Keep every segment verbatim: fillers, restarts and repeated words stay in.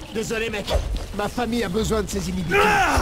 Désolé, mec. Ma famille a besoin de ces inhibiteurs. Ah!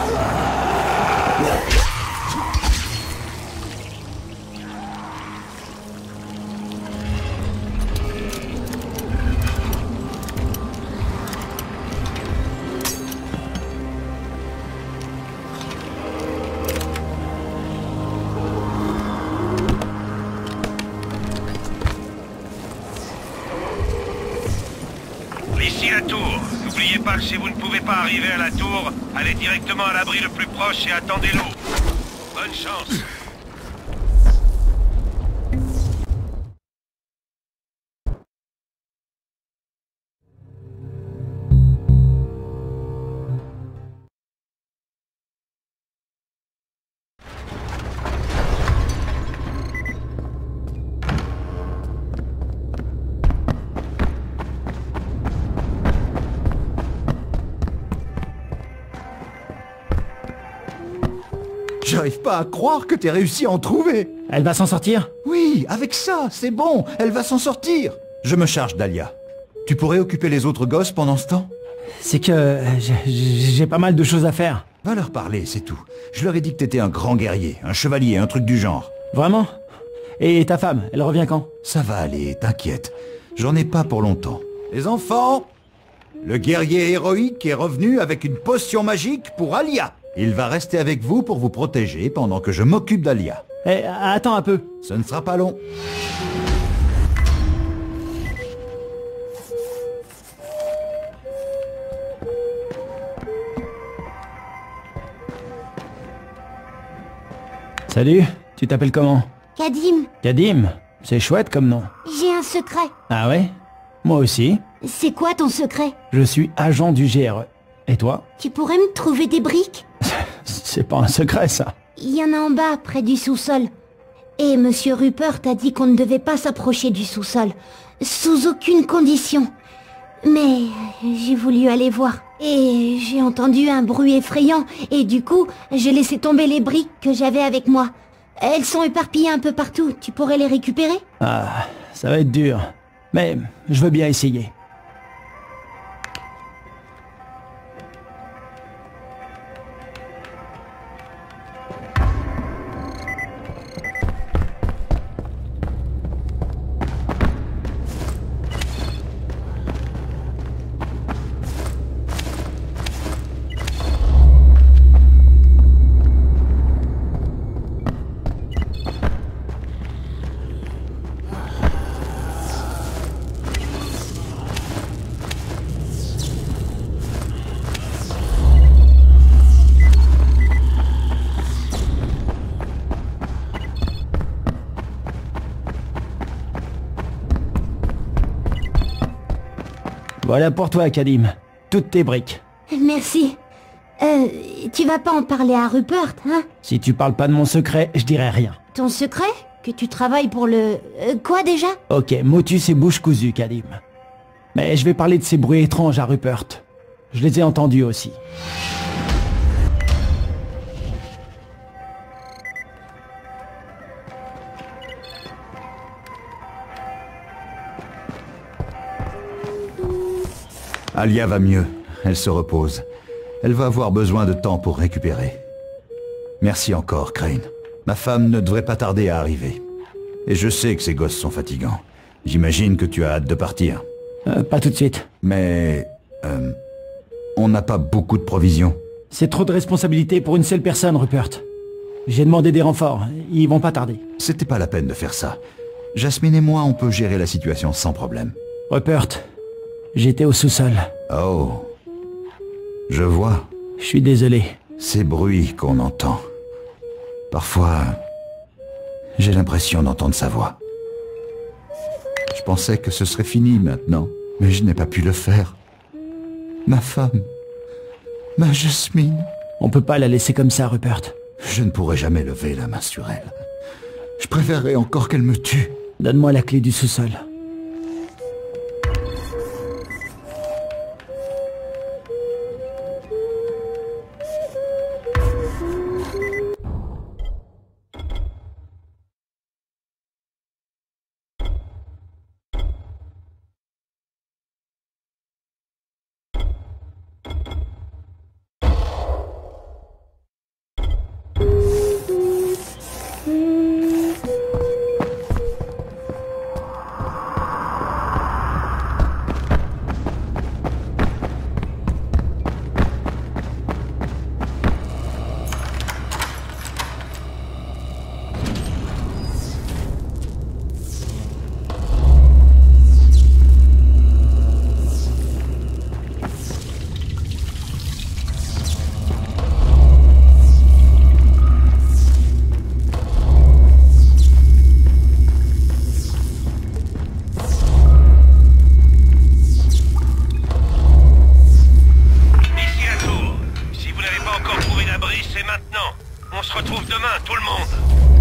Ici la tour. N'oubliez pas que si vous ne pouvez pas arriver à la tour, allez directement à l'abri le plus proche et attendez l'eau. Bonne chance. J'arrive pas à croire que t'aies réussi à en trouver. Elle va s'en sortir? Oui, avec ça, c'est bon, elle va s'en sortir. Je me charge d'Alia. Tu pourrais occuper les autres gosses pendant ce temps? C'est que euh, j'ai- j'ai pas mal de choses à faire. Va leur parler, c'est tout. Je leur ai dit que t'étais un grand guerrier, un chevalier, un truc du genre. Vraiment? Et ta femme, elle revient quand? Ça va aller, t'inquiète. J'en ai pas pour longtemps. Les enfants, le guerrier héroïque est revenu avec une potion magique pour Alia. Il va rester avec vous pour vous protéger pendant que je m'occupe d'Alia. Eh, attends un peu. Ce ne sera pas long. Salut, tu t'appelles comment? Kadim, Kadim? C'est chouette comme nom. j'ai un secret. Ah ouais? Moi aussi. C'est quoi ton secret? Je suis agent du G R E. Et toi? Tu pourrais me trouver des briques? C'est pas un secret ça. Il y en a en bas, près du sous-sol. Et Monsieur Rupert a dit qu'on ne devait pas s'approcher du sous-sol. Sous aucune condition. Mais j'ai voulu aller voir. Et j'ai entendu un bruit effrayant. Et du coup, j'ai laissé tomber les briques que j'avais avec moi. Elles sont éparpillées un peu partout. Tu pourrais les récupérer? Ah, ça va être dur. Mais je veux bien essayer. Voilà pour toi, Kadim. Toutes tes briques. Merci. Euh, tu vas pas en parler à Rupert, hein? Si tu parles pas de mon secret, je dirai rien. Ton secret? Que tu travailles pour le... euh, quoi déjà? Ok, motus et bouche cousue, Kadim. Mais je vais parler de ces bruits étranges à Rupert. Je les ai entendus aussi. Alia va mieux. Elle se repose. Elle va avoir besoin de temps pour récupérer. Merci encore, Crane. Ma femme ne devrait pas tarder à arriver. Et je sais que ces gosses sont fatigants. J'imagine que tu as hâte de partir. Euh, pas tout de suite. Mais... euh, on n'a pas beaucoup de provisions. C'est trop de responsabilité pour une seule personne, Rupert. J'ai demandé des renforts. Ils vont pas tarder. C'était pas la peine de faire ça. Jasmine et moi, on peut gérer la situation sans problème. Rupert, j'étais au sous-sol. Oh. Je vois. Je suis désolé. Ces bruits qu'on entend. Parfois, j'ai l'impression d'entendre sa voix. Je pensais que ce serait fini maintenant, mais je n'ai pas pu le faire. Ma femme, ma Jasmine. On peut pas la laisser comme ça, Rupert. Je ne pourrai jamais lever la main sur elle. Je préférerais encore qu'elle me tue. Donne-moi la clé du sous-sol. L'abri, c'est maintenant. On se retrouve demain, tout le monde.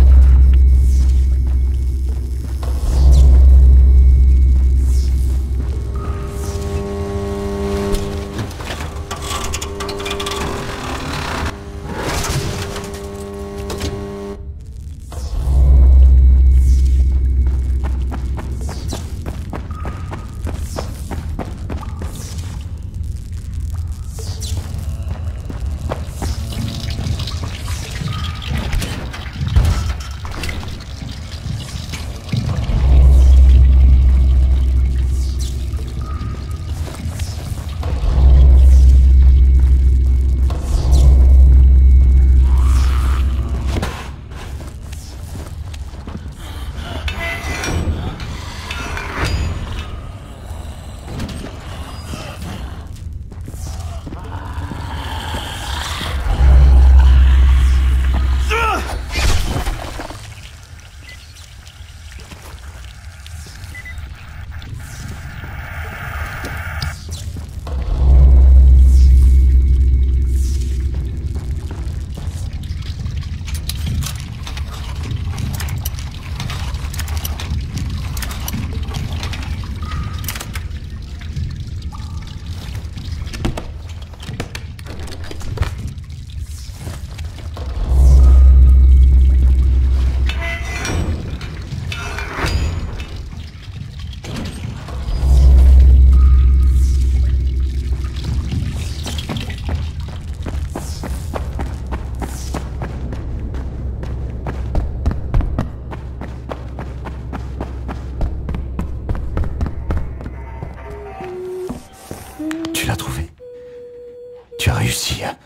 Tu as réussi à...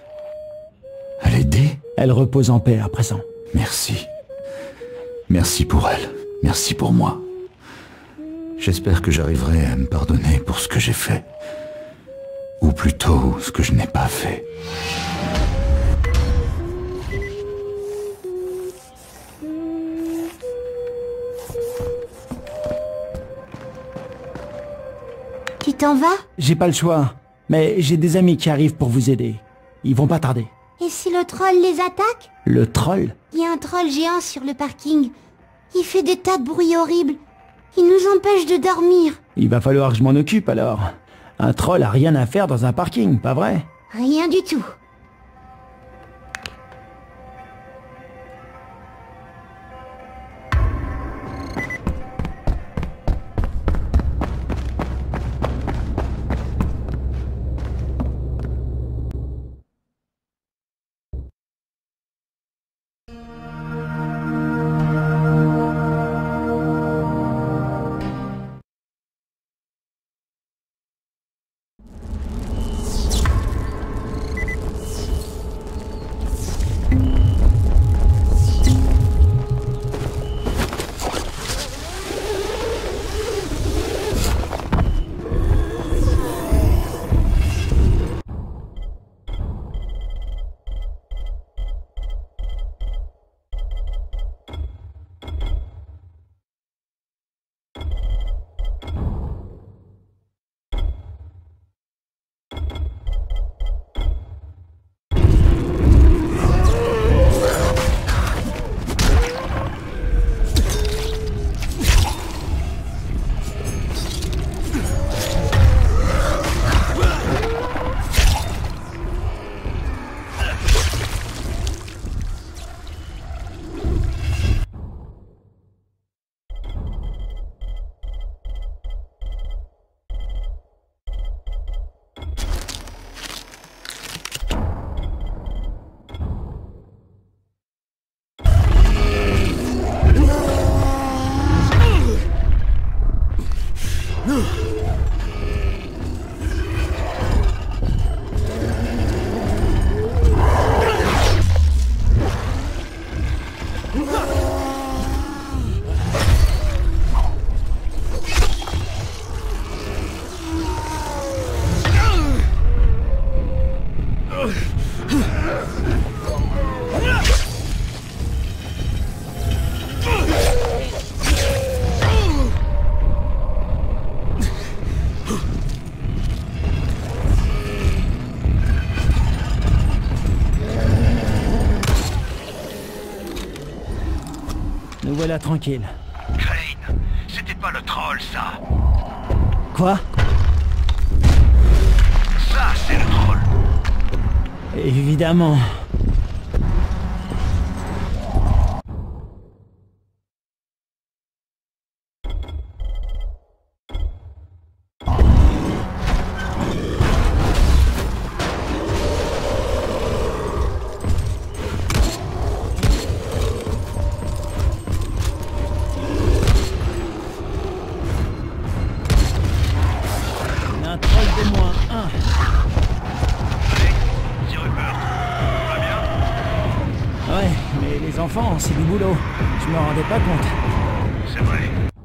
à l'aider? Elle repose en paix à présent. Merci. Merci pour elle. Merci pour moi. J'espère que j'arriverai à me pardonner pour ce que j'ai fait. Ou plutôt, ce que je n'ai pas fait. Tu t'en vas? J'ai pas le choix, mais j'ai des amis qui arrivent pour vous aider. Ils vont pas tarder. Et si le troll les attaque? Le troll? Il y a un troll géant sur le parking. Il fait des tas de bruits horribles. Il nous empêche de dormir. Il va falloir que je m'en occupe alors. Un troll a rien à faire dans un parking, pas vrai? Rien du tout. retrouvez-la tranquille. Crane, c'était pas le troll, ça. Quoi? Ça, c'est le troll. Évidemment. Un troll de moins un. Allez, c'est Rupert. Va bien? Ouais, mais les enfants, c'est du boulot. Je me rendais pas compte. C'est vrai.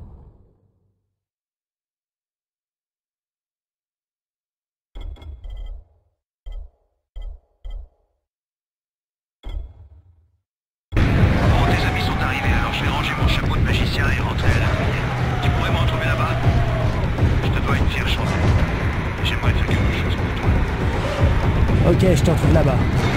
Bon, tes amis sont arrivés, alors je vais ranger mon chapeau de magicien et rentrer à la prière. Tu pourrais me retrouver là-bas? Je te dois une fière chandelle. J'aimerais faire quelque chose pour toi. Ok, je te retrouve là-bas.